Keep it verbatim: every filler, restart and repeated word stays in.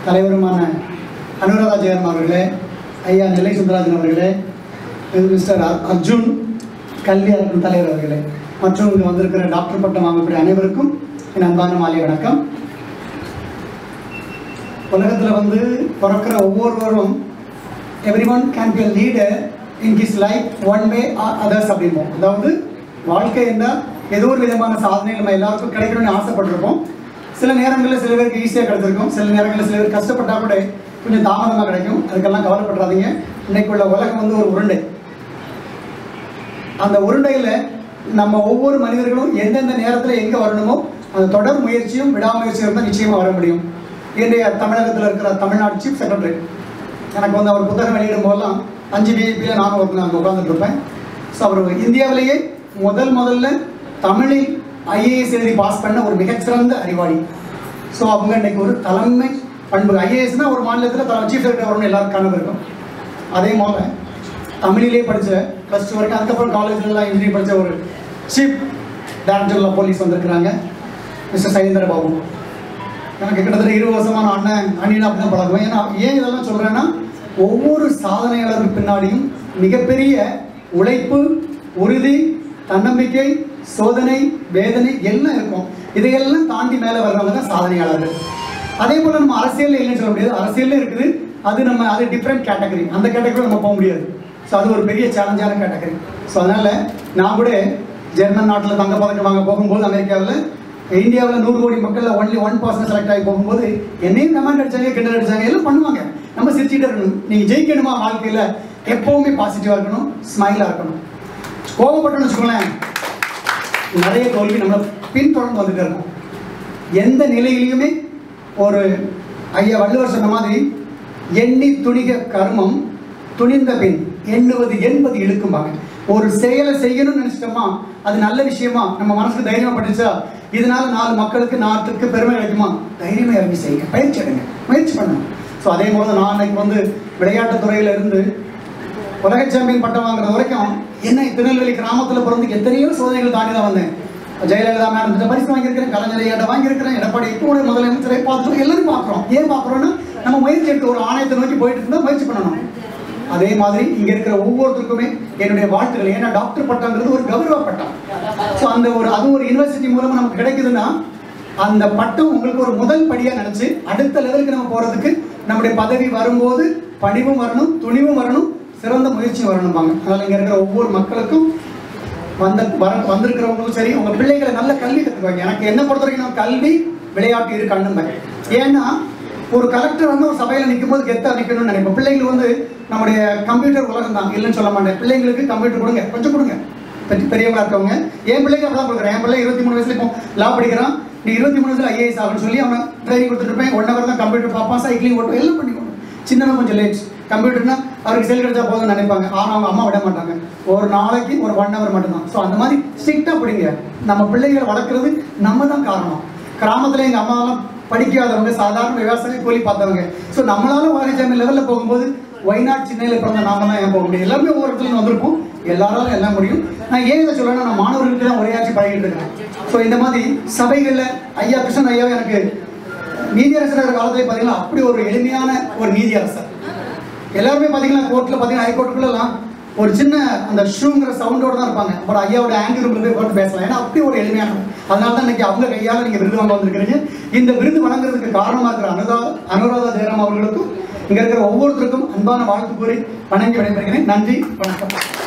தலைவருமான அனுராதா ஜெயராம் அவர்களே, ஐயா நெல்லை சுந்தரராஜன் அவர்களே, மிஸ்டர் அர்ஜுன் கல்வி அறக்கட்டளை தலைவர் அவர்களே, மற்றும் இங்கு வந்திருக்கிற டாக்டர் பட்டம் வாங்கக்கூடிய அனைவருக்கும் என் அன்பான மாலை வணக்கம். உலகத்தில் வந்து பிறக்கிற ஒவ்வொருவரும் every one can be a leader in his life one way or others அப்படிம்போம். அதாவது வாழ்க்கை என்றால் ஏதோ ஒரு விதமான சாதனை நம்ம எல்லாருக்கும் கிடைக்கணும்னு ஆசைப்பட்டிருப்போம். சில நேரங்களில் சில பேருக்கு ஈஸியாக கிடைச்சிருக்கும், சில நேரங்களில் சில பேர் கஷ்டப்பட்டால் கூட கொஞ்சம் தாமதமாக கிடைக்கும். அதுக்கெல்லாம் கவலைப்படுறாதீங்க. இன்னைக்கு உள்ள உலகம் வந்து ஒரு உருண்டை. அந்த உருண்டையில் நம்ம ஒவ்வொரு மனிதர்களும் எந்தெந்த நேரத்தில் எங்கே வரணுமோ அந்த தொடர் முயற்சியும் விடாமுயற்சியும் இருந்தால் நிச்சயமாக வர முடியும். இன்றைய தமிழகத்தில் இருக்கிற தமிழ்நாடு சீஃப் செக்ரட்டரி எனக்கு வந்து அவர் புத்தகம் வெளியிடும் போதெல்லாம் அஞ்சு பிஜேபியில் நானும் ஒரு அங்கே உட்காந்துட்டு இருப்பேன். ஸோ அவர் இந்தியாவிலேயே முதல் முதல்ல தமிழில் ஐஏஎஸ் எழுதி பாஸ் பண்ண ஒரு மிகச்சிறந்த அறிவாளி. ஸோ அவங்க இன்னைக்கு ஒரு தலைமை பண்பு. ஐஏஎஸ்னால் ஒரு மாநிலத்தில் தலை சீஃப் செக்ரட்டரி வரணும் எல்லாரும் கனவு இருக்கும். அதே போல் தமிழிலே படித்த ப்ளஸ் டூ வரைக்கும், அதுக்கப்புறம் காலேஜ்லாம் இன்ஜினியரிங் படித்த ஒரு சீஃப் டைரக்டர் ஆஃப் போலீஸ் வந்திருக்கிறாங்க, மிஸ்டர் சைலேந்திர பாபு. எனக்கு கிட்டத்தட்ட இருபது வருஷமான அண்ணன் அண்ணினா அப்படி தான் பழகுவேன். ஏன்னா ஏன் இதெல்லாம் சொல்கிறேன்னா, ஒவ்வொரு சாதனையாளருக்கு பின்னாடியும் மிகப்பெரிய உழைப்பு, உறுதி, தன்னம்பிக்கை, சோதனை, வேதனை எல்லாம் இருக்கும். இதையெல்லாம் தாண்டி மேலே வர்றவங்க தான் சாதனையாளர்கள். அதே போல் நம்ம அரசியலில் இல்லைன்னு சொல்ல முடியாது. அரசியலில் இருக்குது, அது நம்ம அது டிஃப்ரெண்ட் கேட்டகரி. அந்த கேட்டகரி நம்ம போக முடியாது. ஸோ அது ஒரு பெரிய சேலஞ்சான கேட்டகரி. ஸோ அதனால் நான் கூட ஜெர்மன் நாட்டில் தங்கப்பதக்கம் வாங்க போகும்போது, அமெரிக்காவில், இந்தியாவில் நூறு கோடி மக்களில் ஒன்லி ஒன் பர்சன்ட் செலக்ட் ஆகி போகும்போது என்னையும் கமெண்ட் அடிச்சாங்க, கிண்டல் அடிச்சாங்க, எல்லாம் பண்ணுவாங்க. நம்ம சிரிச்சுட்டே இருக்கணும். நீங்கள் ஜெயிக்கணுமா வாழ்க்கையில் எப்போவுமே பாசிட்டிவாக இருக்கணும், ஸ்மைலாக இருக்கணும். கோபப்பட்டோன்னு வச்சுக்கோங்களேன், நிறைய தோல்வி நம்மளை பின்தொடர்ந்து வந்துட்டு இருக்கும். எந்த நிலையிலையுமே ஒரு ஐயா வள்ளுவர் சொன்ன மாதிரி எண்ணி துணிக கர்மம் துணிந்த பின் எண்ணுவது என்பது இழுக்கும்பாங்க. ஒரு செயலை செய்யணும்னு நினைச்சிட்டோமா, அது நல்ல விஷயமா நம்ம மனசுக்கு தைரியமா பட்டுச்சா, இதனால நாலு மக்களுக்கு நாட்டுக்கு பெருமை கிடைக்குமா, தைரியமா இறங்கி செய்யுங்க, பயிற்சி எடுங்க, முயற்சி பண்ணணும். ஸோ அதே போல நான் அன்னைக்கு வந்து விளையாட்டுத் துறையில இருந்து உலக சாம்பியன் பட்டம் வாங்குறது வரைக்கும் என்ன திருநெல்வேலி கிராமத்தில் பிறந்து எத்தனையோ சோதனைகள் தாண்டி தான் வந்தேன். ஜெயலலிதா மேடம் பரிசு வாங்கியிருக்கிறேன், கலைஞர் ஐயாட்ட வாங்கியிருக்கிறேன், எடப்பாடி இப்போ முதலமைச்சரை பார்த்துட்டு எல்லாரும் பார்க்குறோம். ஏன் பார்க்குறோன்னா, நம்ம முயற்சி எடுத்து ஒரு ஆணையத்தை நோக்கி போயிட்டு இருந்தால் முயற்சி பண்ணணும். அதே மாதிரி இங்கே இருக்கிற ஒவ்வொருத்தருக்குமே என்னுடைய வாழ்த்துக்கள். ஏன்னா டாக்டர் பட்டம்ங்கிறது ஒரு கௌரவ பட்டம். ஸோ அந்த ஒரு அது ஒரு யூனிவர்சிட்டி மூலமாக நமக்கு கிடைக்குதுன்னா, அந்த பட்டம் உங்களுக்கு ஒரு முதல் படியாக நினச்சி அடுத்த லெவலுக்கு நம்ம போகிறதுக்கு நம்முடைய பதவி வரும்போது பணிவும் வரணும், துணிவும் வரணும், சிறந்த முயற்சியும் வரணும்பாங்க. அதனால் இங்கே இருக்கிற ஒவ்வொரு மக்களுக்கும் வந்த வர வந்திருக்கிறவங்களும் சரி, உங்கள் பிள்ளைகளை நல்ல கல்வி கற்றுக்குவாங்க. எனக்கு என்ன பொறுத்த வரைக்கும் நான் கல்வி விளையாட்டு இரு கண்ணும்பேன். ஏன்னா ஒரு கலெக்டர் வந்து ஒரு சபையில் நிற்கும் போது கெத்தாக நிற்கணும்னு நினைப்போம். பிள்ளைங்களுக்கு வந்து நம்முடைய கம்ப்யூட்டர் உலகம் தான், இல்லைன்னு சொல்ல மாட்டேன். பிள்ளைங்களுக்கு கம்ப்யூட்டர் கொடுங்க, கொஞ்சம் கொடுங்க. பெரியவங்களா இருக்கவங்க, என் பிள்ளைங்க அப்படி தான் கொடுக்குறேன். என் பிள்ளை இருபத்தி மூணு வயசுல இப்போ லா படிக்கிறான். நீ இருபத்தி மூணு வயசுல ஐஏஎஸ் ஆகுன்னு சொல்லி அவனை ட்ரைனிங் கொடுத்துட்டு இருப்பேன். ஒன் ஹவர் தான் கம்ப்யூட்டர் பார்ப்பான், சைக்கிளிங் ஓட்டும், எல்லாம் பண்ணிக்கணும். சின்னவன் கொஞ்சம் லேட். கம்ப்யூட்டர்னா அவருக்கு செல் கிடைச்சா போதும்னு நினைப்பாங்க. ஆனால் அவங்க அம்மா விட மாட்டாங்க. ஒரு நாளைக்கு ஒரு ஒன் ஹவர் மட்டும்தான். ஸோ அந்த மாதிரி ஸ்ட்ரிக்டாக படிங்க. நம்ம பிள்ளைகளை வளர்க்குறது நம்ம தான் காரணம். கிராமத்தில் எங்கள் அம்மாவெல்லாம் படிக்காதவங்க, சாதாரண விவசாய கூலி பார்த்தவங்க. ஸோ நம்மளால வாரிஜாமி லெவலில் போகும்போது ஒய்நாட் சென்னையில் பிறந்த நாமெல்லாம் ஏன் போக முடியும்? எல்லாருமே ஒவ்வொரு இடத்துல வந்திருப்போம், எல்லாராலும் எல்லாம் முடியும். நான் ஏன் இதை சொல்லணும்னா, நான் மாணவர்களுக்கு தான் உரையாற்றி பழகிட்டு இருக்கிறேன். ஸோ இந்த மாதிரி சபைகளில் ஐயா கிருஷ்ணன் ஐயாவை எனக்கு நீதியரசர் காலத்திலே பார்த்தீங்கன்னா அப்படி ஒரு எளிமையான ஒரு நீதியரசர். எல்லாருமே பார்த்தீங்கன்னா கோர்ட்டில் பார்த்தீங்கன்னா ஹைகோர்ட்டுக்குள்ளெல்லாம் ஒரு சின்ன அந்த ஷூங்கிற சவுண்டோடு தான் இருப்பாங்க. அப்புறம் ஐயாவோட ஆங்கிள் ரூமில் போய் போட்டு பேசலாம். ஏன்னா அப்படி ஒரு எளிமையான. அதனால தான் இன்னைக்கு அவங்க கையால் நீங்கள் விருது வாங்க வந்திருக்கிறீங்க. இந்த விருது வழங்குறதுக்கு காரணமாக இருக்கிற அனுரா அனுராதா ஜெயராம் அவர்களுக்கும் இங்கே இருக்கிற ஒவ்வொருத்தருக்கும் அன்பான வாழ்த்து கூறி வணங்கி விடைபெறுகிறேன். நன்றி, வணக்கம்.